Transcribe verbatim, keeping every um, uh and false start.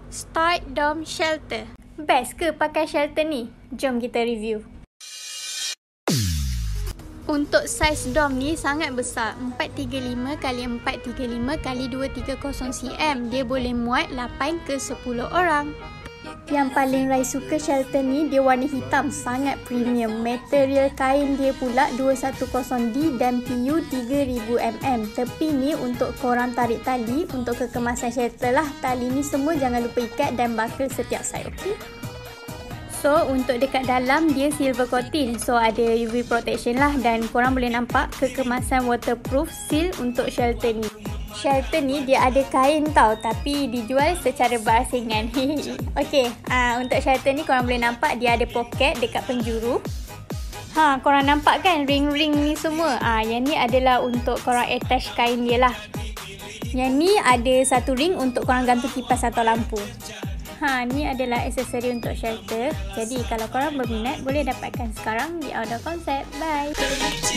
Start Dome Shelter. Best ke pakai shelter ni? Jom kita review. Untuk saiz dom ni sangat besar, empat tiga lima kali empat tiga lima kali dua tiga kosong sentimeter. Dia boleh muat lapan ke sepuluh orang. Yang paling Rai suka shelter ni, dia warna hitam, sangat premium. Material kain dia pula dua seratus D dan P U tiga ribu millimeter. Tepi ni untuk korang tarik tali untuk kekemasan shelter lah. Tali ni semua jangan lupa ikat dan buckle setiap side, okey? So, untuk dekat dalam dia silver coating. So, ada U V protection lah dan korang boleh nampak kekemasan waterproof seal untuk shelter ni. Shelter ni dia ada kain tau, tapi dijual secara berasingan. Okey, uh, untuk shelter ni korang boleh nampak dia ada poket dekat penjuru. Ha, korang nampak kan ring-ring ni semua? Ah, yang ni adalah untuk korang attach kain dia lah. Yang ni ada satu ring untuk korang gantung kipas atau lampu. Ha, ni adalah aksesori untuk shelter. Jadi kalau korang berminat boleh dapatkan sekarang di Outdoor Concept. Bye.